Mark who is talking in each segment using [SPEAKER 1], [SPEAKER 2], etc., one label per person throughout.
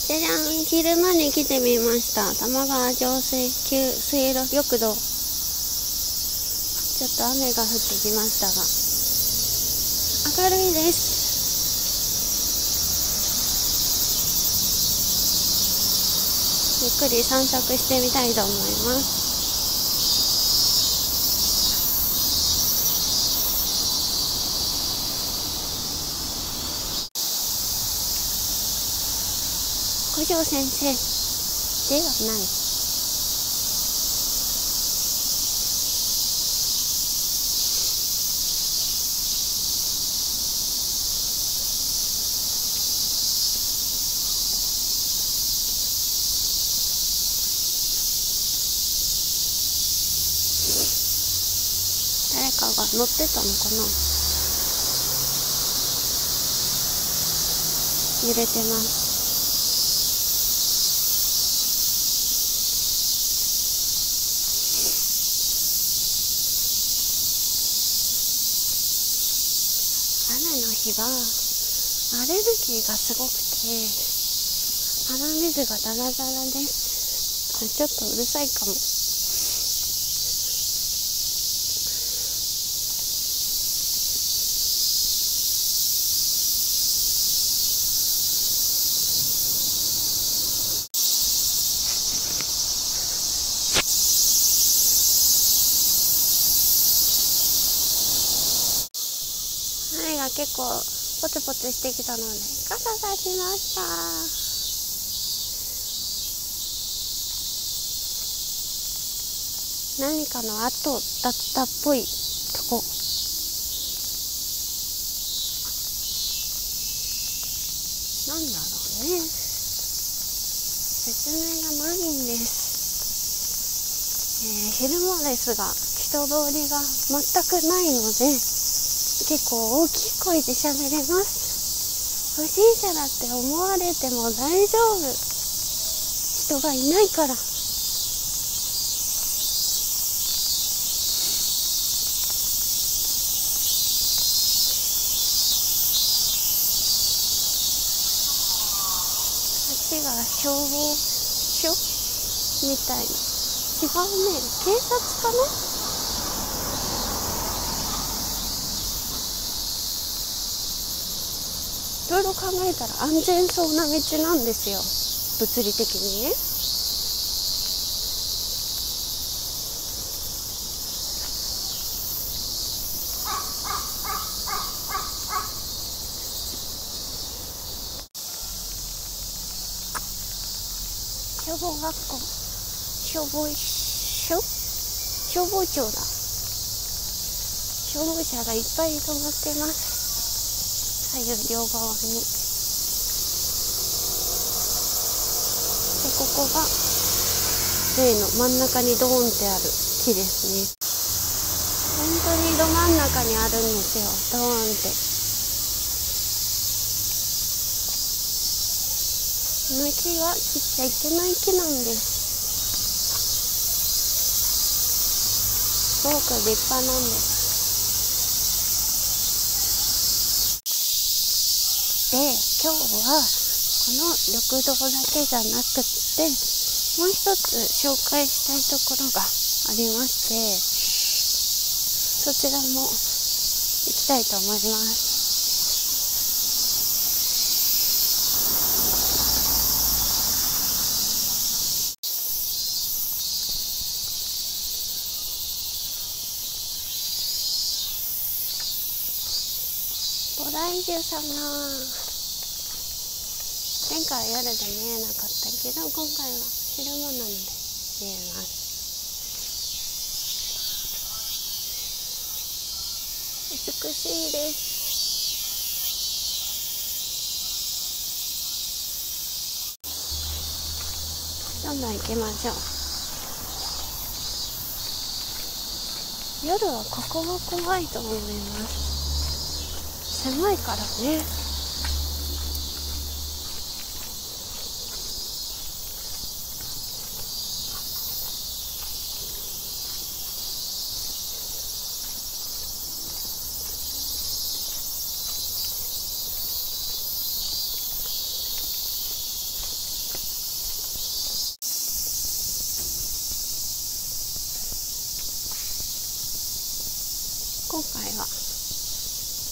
[SPEAKER 1] じゃじゃん、昼間に来てみました。玉川上水水路緑道。ちょっと雨が降ってきましたが、明るいです。ゆっくり散策してみたいと思います。五条先生ではない。誰かが乗ってたのかな。揺れてます。雨の日はアレルギーがすごくて鼻水がダラダラです。ちょっとうるさいかも。雨が結構ポツポツしてきたので傘さしました。何かの跡だったっぽいとこ。なんだろうね。説明がないんです。昼間ですが人通りが全くないので結構大きい声で喋れます。不審者だって思われても大丈夫。人がいないから。あっちが消防署みたいな。違うね。警察かな。いろいろ考えたら安全そうな道なんですよ、物理的にね。消防学校、消防署、消防庁だ。消防車がいっぱい止まってます。左右両側に。で、ここが例の真ん中にドーンってある木ですね。本当にど真ん中にあるんですよ、ドーンって。この木は切っちゃいけない木なんです。すごく立派なんです。で、今日はこの緑道だけじゃなくってもう一つ紹介したいところがありまして、そちらも行きたいと思います。ご来樹様。前回は夜で見えなかったけど今回は昼間なので見えます。美しいです。どんどん行きましょう。夜はここが怖いと思います。狭いからね。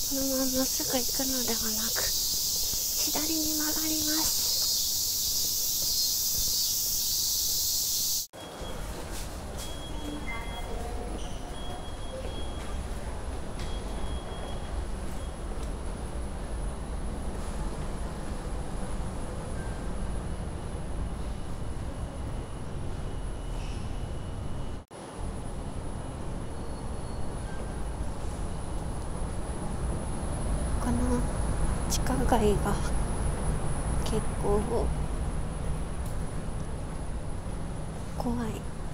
[SPEAKER 1] のまままっすぐ行くのではなく左に曲がります。この地下街が結構怖い。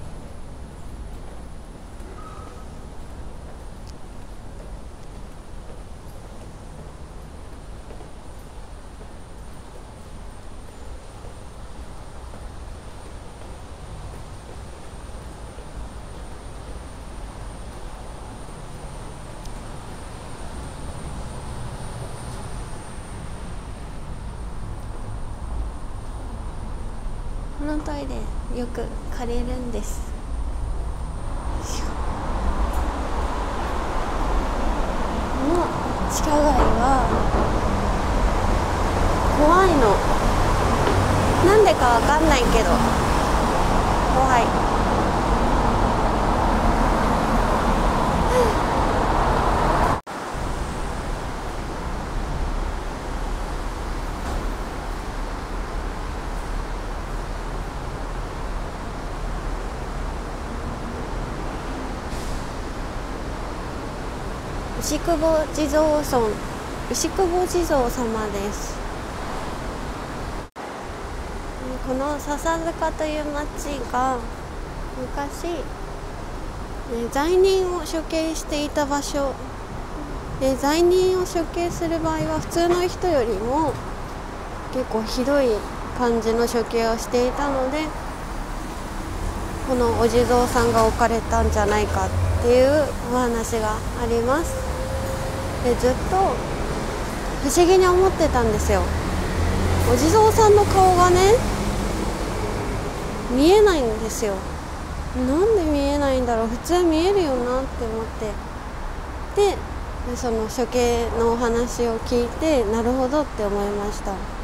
[SPEAKER 1] このトイレよく借りるんです。この地下街は怖いの。なんでかわかんないけど怖い。牛久保地蔵尊、牛久保地蔵様です。この笹塚という町が昔、罪人を処刑していた場所で、罪人を処刑する場合は普通の人よりも結構ひどい感じの処刑をしていたので、このお地蔵さんが置かれたんじゃないかっていうお話があります。で、ずっと不思議に思ってたんですよ。お地蔵さんの顔がね見えないんですよ。なんで見えないんだろう、普通は見えるよなって思って、でその処刑のお話を聞いて、なるほどって思いました。